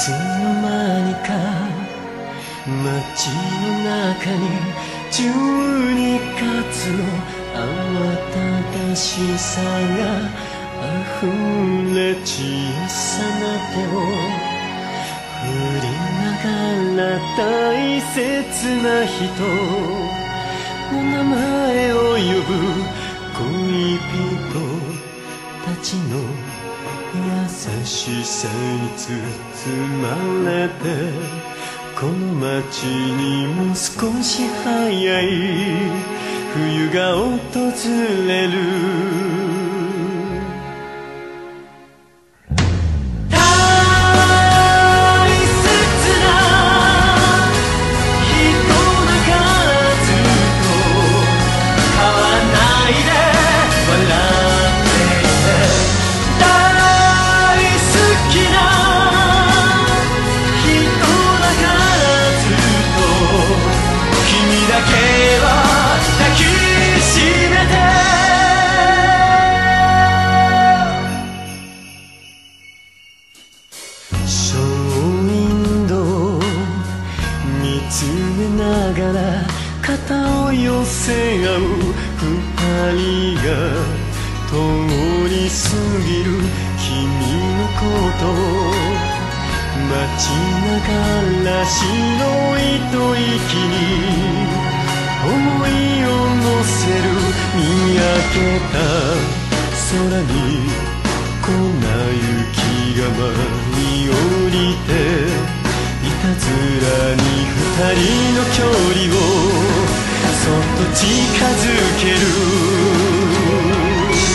つの間にか街の中に12月の慌ただしさが溢れ小さな手を振りながら大切な人の名前を呼ぶ恋人たちの優しさに包まれてこの街にも少し早い冬が訪れる肩を寄せ合う二人が通り過ぎる君のことを待ちながら白い吐息に思いを乗せる見上げた空に粉雪が舞い降りていたずらに二人の距離をそっと近づける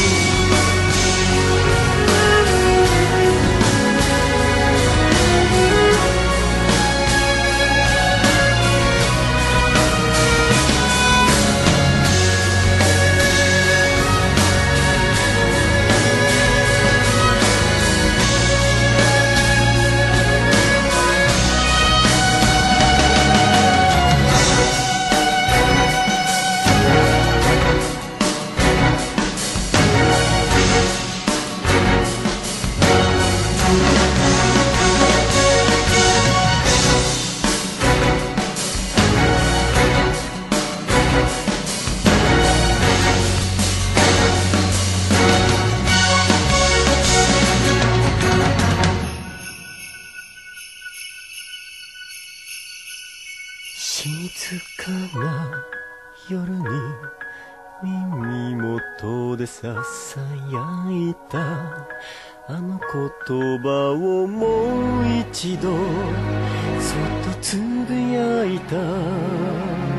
静かな夜に耳元でささやいたあの言葉をもう一度そっとつぶやいた